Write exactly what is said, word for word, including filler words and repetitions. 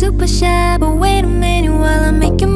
super shy, but wait a minute while I make you